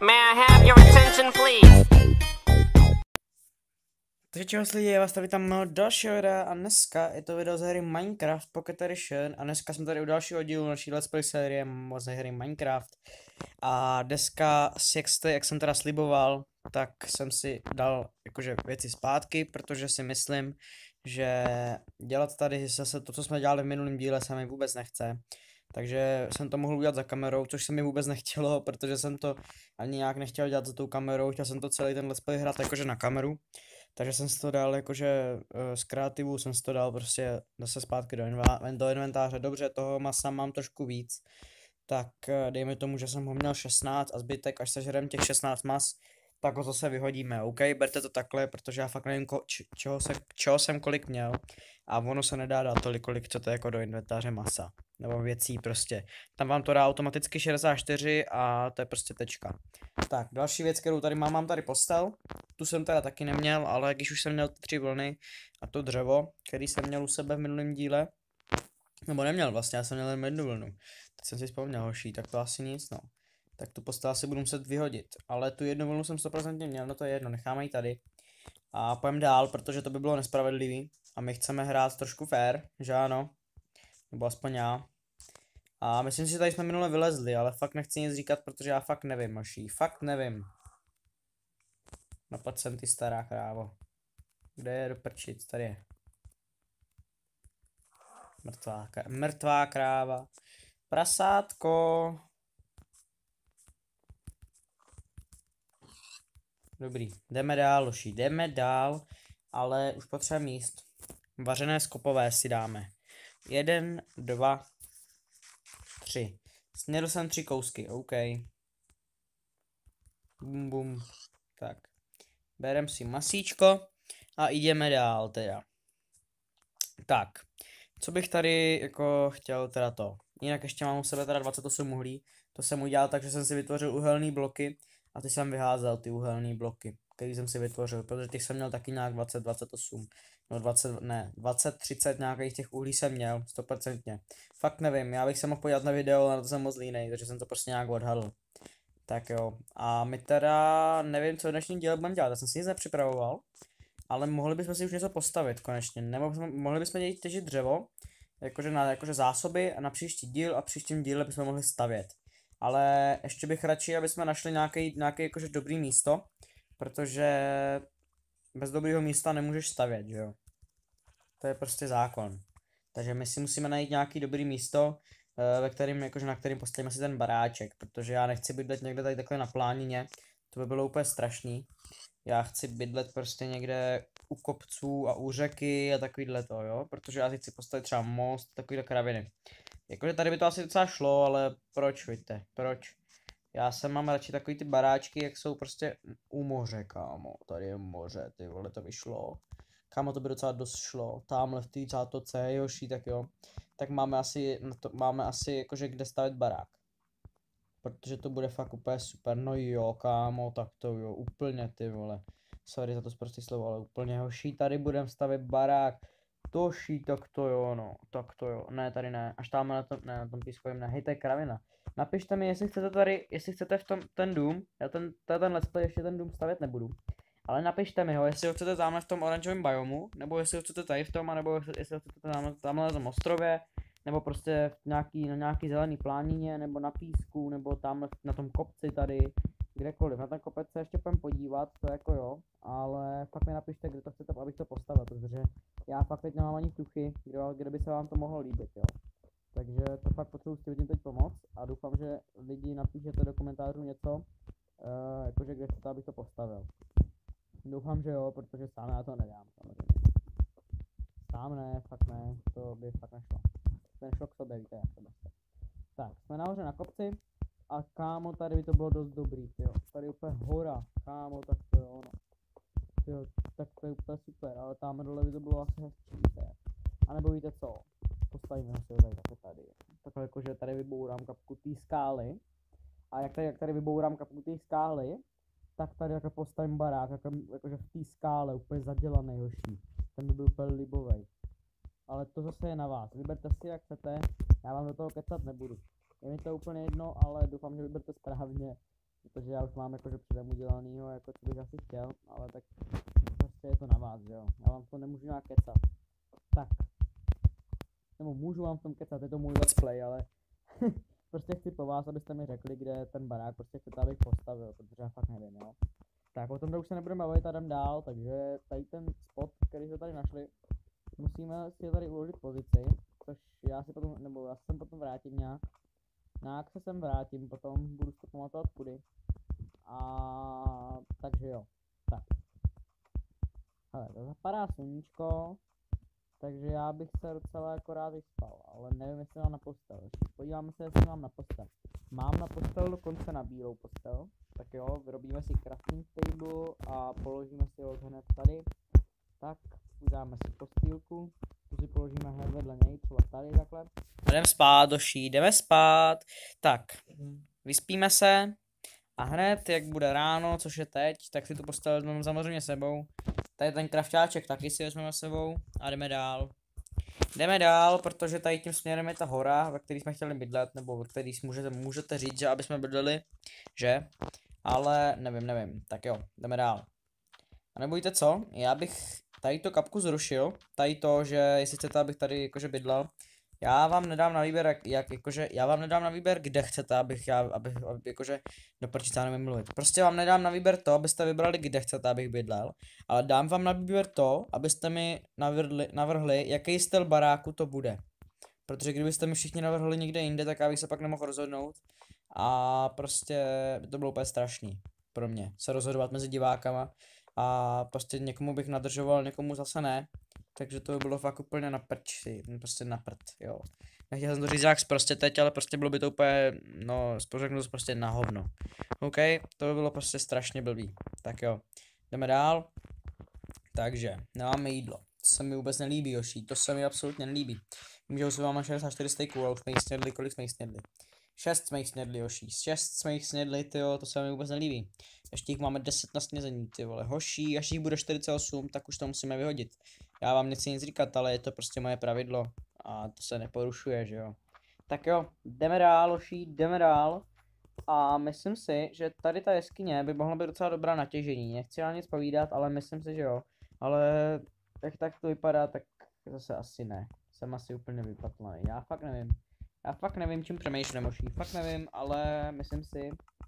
May I have your attention, please? Takže čeho lidi, já vás tady vítám mého dalšího videa a dneska je to video z hry Minecraft Pocket Edition a dneska jsme tady u dalšího dílu naší Let's Play série z hry Minecraft a dneska, jak jsem teda sliboval, tak jsem si dal jakože věci zpátky, protože si myslím, že dělat tady zase to, co jsme dělali v minulém díle, se mi vůbec nechce. Takže jsem to mohl udělat za kamerou, což se mi vůbec nechtělo, protože jsem to ani nějak nechtěl dělat za tou kamerou, chtěl jsem to celý ten Let's Play hrát jakože na kameru. Takže jsem si to dal jakože z kreativu jsem si to dal prostě zase zpátky do inventáře. Dobře, toho masa mám trošku víc. Tak dejme tomu, že jsem ho měl 16 a zbytek, až sežerem těch 16 mas, tak ho zase vyhodíme. OK, berte to takhle, protože já fakt nevím, čeho jsem kolik měl. A ono se nedá dát tolik, kolik chcete jako do inventáře masa. Nebo věcí prostě. Tam vám to dá automaticky 64 a to je prostě tečka. Tak, další věc, kterou tady mám tady postel. Tu jsem teda taky neměl, ale když už jsem měl 3 vlny a to dřevo, který jsem měl u sebe v minulém díle, nebo neměl vlastně, já jsem měl jen 1 vlnu. Teď jsem si vzpomněl, hoší, tak to asi nic, no. Tak tu postel asi budu muset vyhodit, ale tu 1 vlnu jsem 100% měl, no to je jedno, necháme ji tady. A půjdeme dál, protože to by bylo nespravedlivý a my chceme hrát trošku fair, že ano? Nebo aspoň já. A myslím si, že tady jsme minule vylezli, ale fakt nechci nic říkat, protože já fakt nevím, moší, fakt nevím. Napad sem ty stará krávo. Kde je do prčic? Tady je. Mrtvá kráva. Prasátko. Dobrý, jdeme dál, loši, jdeme dál, ale už potřebujeme jíst. Vařené skopové si dáme. 1, 2, 3. Snědl jsem 3 kousky, OK. Bum bum. Tak. Berem si masíčko a jdeme dál teda. Tak. Co bych tady jako chtěl teda to. Jinak ještě mám u sebe teda 28 uhlí. To jsem udělal tak, že jsem si vytvořil uhelný bloky a ty jsem vyházel ty uhelný bloky, který jsem si vytvořil, protože těch jsem měl taky nějak 20, 28. No 20, ne, 20, 30 nějakých těch uhlí jsem měl, 100%. Fakt nevím, já bych se mohl podívat na video, ale na to jsem moc línej, takže jsem to prostě nějak odhadl. Tak jo, a my teda nevím, co v dnešním díle budeme dělat, já jsem si nic nepřipravoval, ale mohli bychom si už něco postavit konečně, nebo mohli bychom dělat těžit dřevo, jakože zásoby a na příští díl a příštím díle bychom mohli stavět. Ale ještě bych radši, aby jsme našli nějaký jakože dobrý místo, protože bez dobrého místa nemůžeš stavět, že jo. To je prostě zákon. Takže my si musíme najít nějaký dobrý místo, na kterým postavíme si ten baráček, protože já nechci bydlet někde tady takhle na plánině, to by bylo úplně strašný. Já chci bydlet prostě někde u kopců a u řeky a takovýhle to, jo, protože já si chci postavit třeba most, takovýhle kraviny. Jakože tady by to asi docela šlo, ale proč, víte, proč? Já mám radši takový ty baráčky, jak jsou prostě u moře, kámo, tady je moře, ty vole, to by šlo. Kámo, to by docela dost šlo, tamhle v té zátoce, joší, tak jo. Tak máme asi jakože kde stavit barák. Protože to bude fakt úplně super, no jo, kámo, tak to jo, úplně ty vole. Sorry za to sprostý slovo, ale úplně hoší, tady budeme stavit barák. Toší, tak to jo, no, tak to jo, ne, tady ne, až tam na tom písku jim ne, hej, to je kravina. Napište mi, jestli chcete tady, jestli chcete v tom, ten dům, já ten let's play ještě ten dům stavět nebudu. Ale napište mi ho, jestli ho chcete tamhle v tom oranžovém biomu, nebo jestli ho chcete tady v tom, anebo jestli ho chcete tamhle na tom ostrově, nebo prostě na nějaký zelený plánině, nebo na písku, nebo tamhle na tom kopci tady, kdekoliv. Na ten kopec se ještě půjdem podívat, to jako jo, ale fakt mi napište, kde to chcete, abych to postavil, protože já fakt teď nemám ani tuchy, kde by se vám to mohlo líbit, jo. Takže to fakt potřebuji s tím teď pomoct a doufám, že lidi napíšete do komentářů něco, jakože kde chcete, abych to postavil. Doufám, že jo, protože sám já to nedám, samozřejmě. Sám ne, fakt ne, to by fakt nešlo. To nešlo k sobě, víte, jak to prostě. Tak, jsme nahoře na kopci a kámo, tady by to bylo dost dobrý, jo. Tady je úplně hora, kámo, tak to je ono. Jo, tak to je úplně super, ale tam dole by to bylo asi hezčí, víte. A nebo víte co, postavíme si ho tady takhle tady. Takhle jakože tady vybourám kapku té skály. A jak tady vybourám kapku té skály, tak tady jako postavím barák, jakože v té skále, úplně zadělaný hoší. Ten by byl úplně libovej. Ale to zase je na vás, vyberte si jak chcete, já vám do toho kecat nebudu. Je mi to úplně jedno, ale doufám, že vyberte správně. protože já už mám jakože předem udělanýho, jako co bych asi chtěl, ale tak prostě je to na vás, jo. Já vám to nemůžu nějak kecat. Tak. Nebo můžu vám v tom kecat, je to můj let's play, ale prostě chci po vás, abyste mi řekli, kde ten barák prostě chcete, abych postavil, protože já fakt nevím, jo. Tak o tom už se nebudeme bavit a jdem dál, takže tady ten spot, který jsme tady našli, musíme si tady uložit pozici, což já si potom, nebo já se sem potom vrátím nějak. Nějak se sem vrátím, potom budu si pamatovat kudy. A takže jo, tak. Hele, to zapadá sluníčko, takže já bych se docela jako rád vyspal, ale nevím, jestli mám na postel. Podíváme se, jestli mám na postel. Mám na postel dokonce na bílou postel, tak jo, vyrobíme si crafting table a položíme si ho hned tady. Tak, uděláme si postýlku, tu si položíme hned vedle něj, třeba tady takhle. Jdeme spát, Doší, jdeme spát. Tak, vyspíme se a hned, jak bude ráno, což je teď, tak si tu postel vezmeme samozřejmě sebou. Tady ten krafťáček taky si vezmeme sebou a jdeme dál. Jdeme dál, protože tady tím směrem je ta hora, ve které jsme chtěli bydlet, nebo ve které můžete říct, že aby jsme bydleli, že? Ale nevím, tak jo, jdeme dál. A nebojte co, já bych tady to kapku zrušil, tady to, že jestli chcete, abych tady jakože bydlel, já vám nedám na výběr, já vám nedám na výběr, kde chcete, abych jakože, do prčic, já nevím mluvit. Prostě vám nedám na výběr to, abyste vybrali, kde chcete, abych bydlel, ale dám vám na výběr to, abyste mi navrhli, jaký styl baráku to bude. Protože kdybyste mi všichni navrhli někde jinde, tak já bych se pak nemohl rozhodnout. A prostě by to bylo úplně strašný pro mě, se rozhodovat mezi divákama. A prostě někomu bych nadržoval, někomu zase ne. Takže to by bylo fakt úplně na prči, prostě na prd, jo. Nechtěl jsem to říct jak prostě teď, ale prostě bylo by to úplně, no, řeknu to prostě na hovno. OK, to by bylo prostě strašně blbý. Tak jo, jdeme dál. Takže, nemáme jídlo. To se mi vůbec nelíbí, Joší, to se mi absolutně nelíbí. Vím, že už máme 64 steaků, ale už jsme jich snědli, kolik jsme jich snědli? 6 jsme jich snědli, Joší, 6 jsme jich snědli, tyjo, to se mi vůbec nelíbí. Ještě jich máme 10 na snězení, ty vole, hoší, až jich bude 48, tak už to musíme vyhodit. Já vám nechci nic říkat, ale je to prostě moje pravidlo a to se neporušuje, že jo. Tak jo, jdeme dál, hoší, jdeme dál. A myslím si, že tady ta jeskyně by mohla být docela dobrá na těžení, nechci vám nic povídat, ale myslím si, že jo. Ale jak tak to vypadá, tak zase asi ne. Jsem asi úplně vypatlaný, já fakt nevím, čím přemýšlím, hoší, fakt nevím, ale myslím si,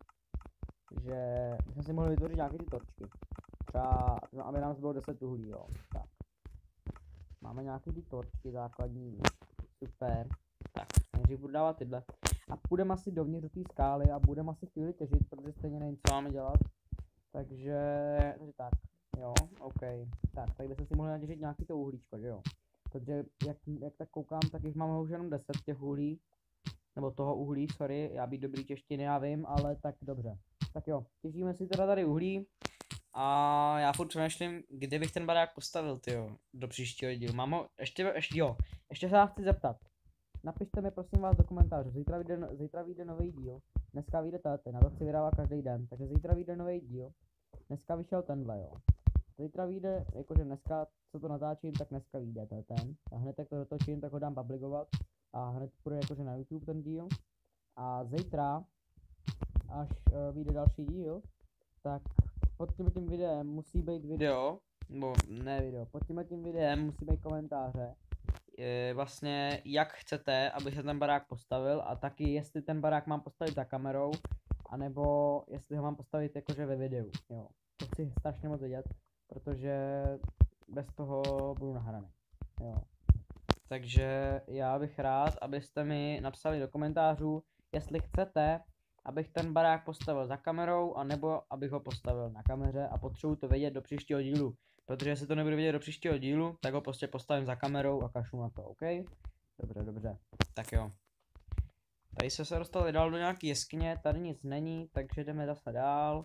že bychom si mohli vytvořit nějaké ty torčky. Třeba, no, aby nám zbylo 10 uhlí, jo. Tak. Máme nějaké ty torčky základní, super. Tak, nejdřív budu dávat tyhle. A půjdeme asi dovnitř do té skály a budeme asi chvíli těžit, protože stejně nevím, co máme dělat. Takže tak, jo, OK. Tak, tady bychom si mohli natěžit nějaký to uhlíčko, že jo. Protože jak tak koukám, tak jich máme už jenom 10 těch uhlí. Nebo toho uhlí, sorry, já být dobrý češtiny, já vím, ale tak dobře. Tak jo, těžíme si teda tady uhlí. A já furt přemýšlím, kde bych ten barák postavil, tyjo, do příštího dílu. Mám ho, ještě se vás chci zeptat. Napište mi prosím vás do komentářů, zítra vyjde nový díl. Dneska vyjde ten, na to chci vydávat každý den, takže zítra vyjde nový díl. Dneska vyšel tenhle, jo. Zítra vyjde, jakože dneska, co to natáčím, tak dneska vyjde ten. A hned jak to dotočím, tak ho dám publikovat. A hned půjde jakože na YouTube ten díl. A zítra, až vyjde další díl, tak pod tím videem musí být video, nebo ne video, pod tím videem musí být komentáře. Vlastně jak chcete, aby se ten barák postavil a taky jestli ten barák mám postavit za kamerou, anebo jestli ho mám postavit jakože ve videu, jo. To chci strašně moc vědět, protože bez toho budu nahraný, jo. Takže já bych rád, abyste mi napsali do komentářů, jestli chcete, abych ten barák postavil za kamerou, anebo abych ho postavil na kameře a potřebuji to vědět do příštího dílu. Protože jestli to nebudu vědět do příštího dílu, tak ho prostě postavím za kamerou a kašlu na to, OK? Dobře. Tak jo. Tady se dostali dál do nějaký jeskyně, tady nic není, takže jdeme zase dál.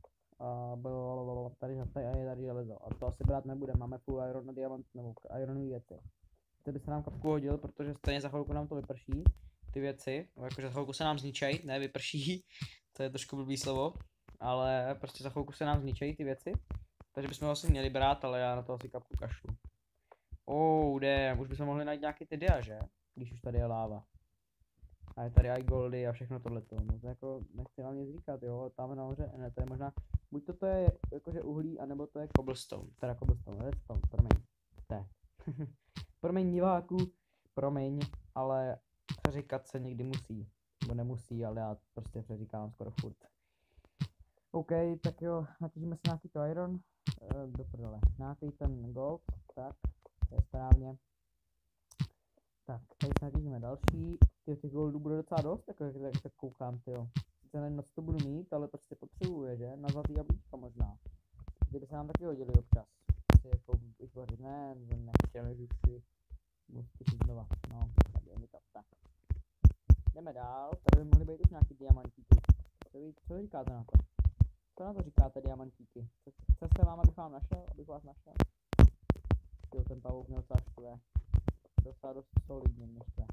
Tady železo. A to asi brát nebude, máme full iron diamant nebo ironový věci. To by se nám kapku hodil, protože stejně za chvilku nám to vyprší. Ty věci, jakože za chvilku se nám zničej, ne vyprší, to je trošku blbý slovo, ale prostě za chvilku se nám zničejí ty věci, takže bychom ho asi měli brát, ale já na to asi kapku kašlu. Damn, už bychom mohli najít nějaký ty dia, že? Když už tady je láva. A je tady i goldy a všechno tohleto. No to jako nechci vám nic říkat, jo, tam nahoře, ne, to je možná, buď to je jakože uhlí, anebo to je cobblestone, teda cobblestone, redstone, promiň, te. Promiň diváku, promiň, ale přeříkat se někdy musí, nebo nemusí, ale já prostě přeříkám skoro furt. OK, tak jo, natěžíme si nějaký to iron, do prdele, nějaký ten gold, tak, to je správně. Tak, tady se natěžíme další, těch goldů bude docela dost, jako jak tak koukám, tyjo. Sice nevím, na co to budu mít, ale prostě potřebuje, že? Na zlatý jablíčka možná. Kdyby se nám taky hodili občas. Si jako vytvořit, ne, nechtěli už si zkusit znova, no, tak je mi to, tak. Jdeme dál, tady by mohly být už nějaký diamantíky. Co říkáte na to? Co na to říkáte, diamantíky? Chce se vám, abych vám našel, abych vás našel? Jo, ten pavouk mě docela štve. Docela dost solidně mě štve.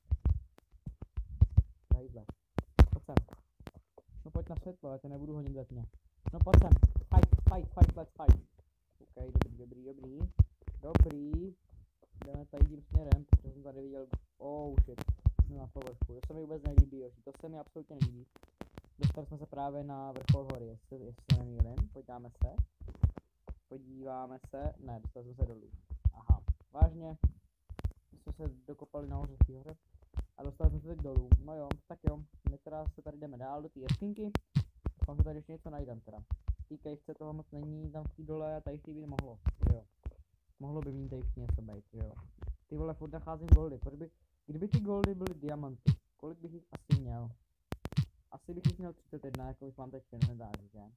Tadyhle. Pojď sem. No pojď na světlo, já tě nebudu honit ve tmě. No pojď sem. Fight, let's fight. OK, dobrý. Jdeme tady tím směrem, protože jsem tady viděl, oh shit, jsme na povrchu, to se mi vůbec nelíbí, Joši, to se mi absolutně nelíbí. Dostali jsme se právě na vrchol hory, jestli se nemýlím, podíváme se, ne, dostali jsme se dolů, aha, vážně, jsme se dokopali nahoře v té hoře a dostali jsme se teď dolů, no jo, tak jo, my teda se tady jdeme dál do té jeskyňky, doufám, že tady ještě něco najdem teda. Tý kejvce toho moc není tam v té dole a tady v té být mohlo, jo. Mohlo by mít tady něco být, jo. Ty vole, furt nacházím goldy, kdyby ty goldy byly diamanty, kolik bych jich asi měl? Asi bych jich měl 31, jako bych mám teď v inventáři, že?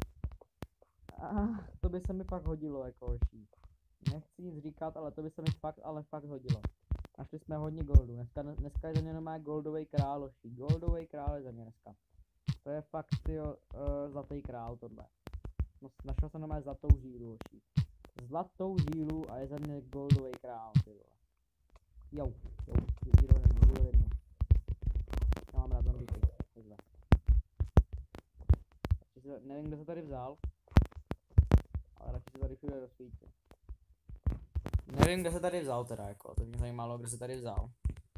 To by se mi fakt hodilo, jako hoší. Nechci nic říkat, ale to by se mi fakt hodilo. Našli jsme hodně goldů, dneska je za mě normálně goldový král, hoší. Goldový král je za mě dneska. To je fakt, tyjo, zlatý král tohle. No, našel jsem normálně zlatou žílu, hoší. Zlatou žílu a je za mě goldový král, ty vole. Jo, díl ode mě. Já mám rád zombíky, takhle. Nevím, kdo se tady vzal, ale radši se tady všude rozsvítí. Nevím, kdo se tady vzal teda, jako, to mě zajímalo, kdo se tady vzal.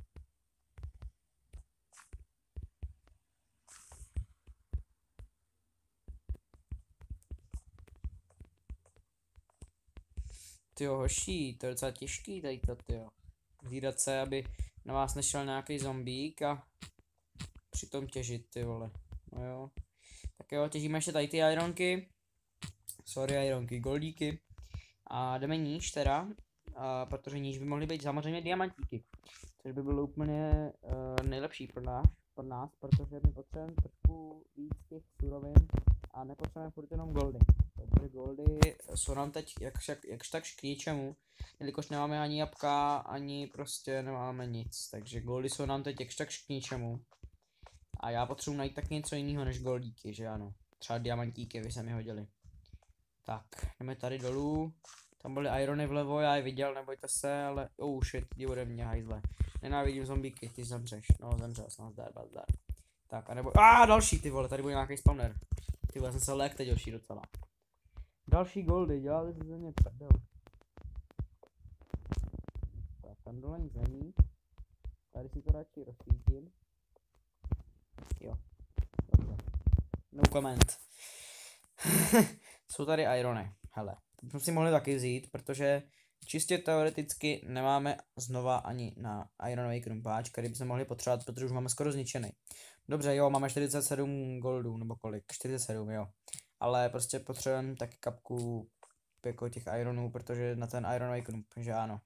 Tyjo, hoší, to je docela těžký tady to, tyjo. Hlídat se, aby na vás nešel nějaký zombík a přitom těžit, ty vole. No jo. Tak jo, těžíme ještě tady ty ironky. Sorry, ironky, goldíky. A jdeme níž teda, protože níž by mohly být samozřejmě diamantíky. Což by bylo úplně nejlepší pro nás, protože my potřebujeme trošku víc těch surovin a nepotřebujeme furt jenom goldy. Protože goldy jsou nám teď jakž tak k ničemu, jelikož nemáme ani jabka, ani prostě nemáme nic. Takže goldy jsou nám teď jakž tak k ničemu. A já potřebuji najít tak něco jiného než goldíky, že ano. Třeba diamantíky by se mi hodili. Tak, jdeme tady dolů. Tam byly irony vlevo, já je viděl, nebojte se, ale oh shit, jdi ode mě, hajzle. Nenávidím zombíky, ty zemřeš. No, zemřel jsem, nazdar. Tak, a nebo, další, ty vole, tady byl nějaký spawner. Ty vole, jsem se lék teď hoší docela. Další goldy, dělali se ze mě prdel. Tak, tam dole nic není. Tady si to radši rozsvítím. Jo, dobře. No comment. Jsou tady irony, hele. To bychom si mohli taky vzít, protože čistě teoreticky nemáme znova ani na ironový krumpáč, který bychom mohli potřebovat, protože už máme skoro zničený. Dobře, jo, máme 47 goldů, nebo kolik? 47, jo. Ale prostě potřebujeme taky kapku jako těch ironů, protože na ten ironový krump, že ano.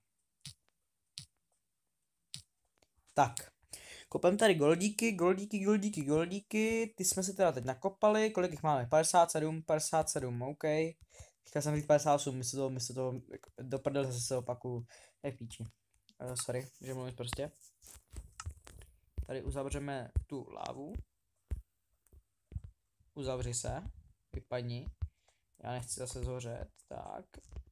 Tak. Kopem tady goldíky, ty jsme si teda teď nakopali, kolik jich máme? 57, OK. Chtěl jsem říct 58, místo toho do prdele zase se opakuju, jak píči. Sorry, že mluvím prostě. Tady uzavřeme tu lávu. Uzavři se, vypadni. Já nechci zase zhořet, tak.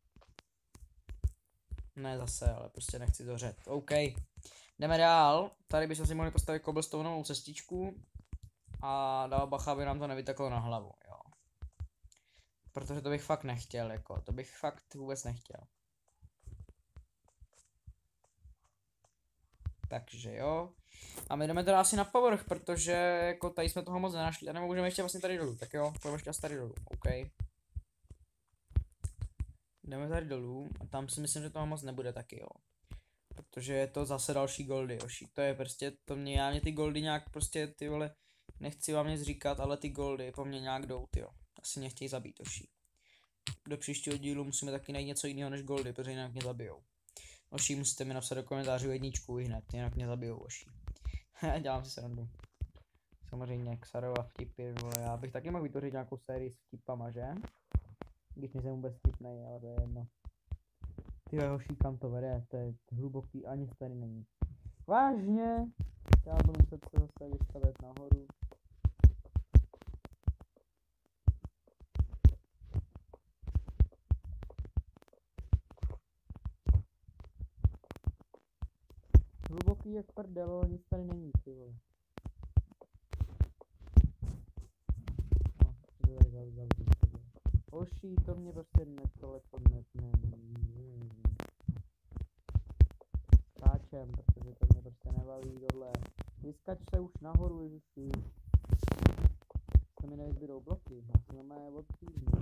Ne zase, ale prostě nechci zhořet, OK. Jdeme dál, tady bychom si mohli postavit cobblestoneovou cestičku a dál bacha, aby nám to nevyteklo na hlavu, jo. Protože to bych fakt nechtěl, jako, to bych fakt vůbec nechtěl. takže jo. A my jdeme teda asi na povrch, protože jako tady jsme toho moc nenašli, a nebo můžeme ještě vlastně tady dolů, tak jo, půjdeme ještě asi tady dolů, OK. Jdeme tady dolů a tam si myslím, že toho moc nebude taky, jo. Protože je to zase další goldy, oši. To je prostě, já mě ty goldy nějak prostě, ty vole, nechci vám nic říkat, ale ty goldy po mně nějak jdou, ty jo. Asi mě chtějí zabít, oši. Do příštího dílu musíme taky najít něco jiného než goldy, protože jinak mě zabijou. Oši, musíte mi napsat do komentářů jedničku i hned, jinak mě zabijou, oši. Dělám si srandu. Samozřejmě Xarova vtipy, vole, já bych taky mohl vytvořit nějakou sérii s vtipama, že? Když nejsem vůbec vtipnej, ale to je jedno. Tyhle hoší, kam to vede, to je hluboký, ani tady není. Vážně? Já budu muset se zase vystavět nahoru. Hluboký jak prdelo, nic tady není, ty vole. Hoší, to mě prostě skáčem, protože to mě prostě nebaví tohle. Vyskač se už nahoru, ježiši. To mi nevyzbydou bloky, já si normálně odpíznu.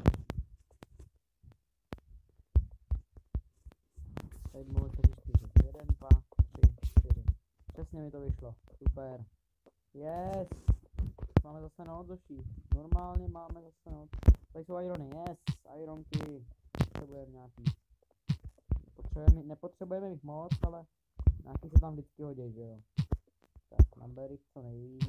Tady mohu se 4. 1, 2, 3, 4. Přesně mi to vyšlo, super. Yes! Máme zase noc, Zoši. Normálně máme zase noc. Tady jsou irony, yes, ironky. Potřebujeme nějaký. Nepotřebujeme jich moc, ale nějaký se tam vždycky hodí, že jo. Tak, naberu jich co nejvíc.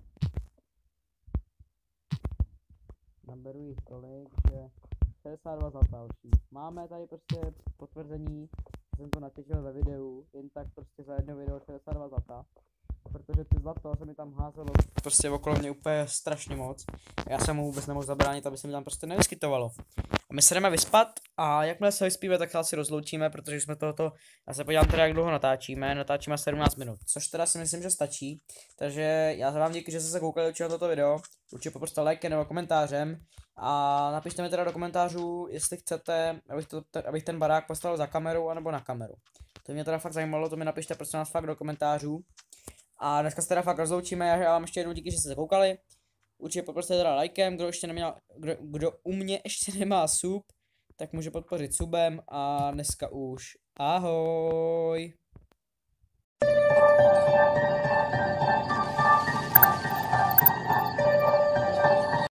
Naberu jich tolik, že 62 za další. Máme tady prostě potvrzení, že jsem to natěšil ve videu, jen tak prostě za jedno video 62 zlata. Protože ty zlato se mi tam házelo prostě okolo mě úplně strašně moc. Já jsem mu vůbec nemohl zabránit, aby se mi tam prostě nevyskytovalo. A my se jdeme vyspat a jakmile se vyspíme, tak se asi rozloučíme, protože jsme tohoto, já se podívám teda, jak dlouho natáčíme 17 minut, což teda si myslím, že stačí. Takže já vám díky, že jste se koukali určitě na toto video, určitě poproste lajkem nebo komentářem a napište mi teda do komentářů, jestli chcete, abych ten barák postavil za kameru anebo na kameru. To mě teda fakt zajímalo, to mi napište prosím vás fakt do komentářů. A dneska se teda fakt rozloučíme, já vám ještě jednou díky, že jste se koukali. Určitě poproste teda lajkem, kdo u mě ještě nemá sub, tak může podpořit subem a dneska už ahoj.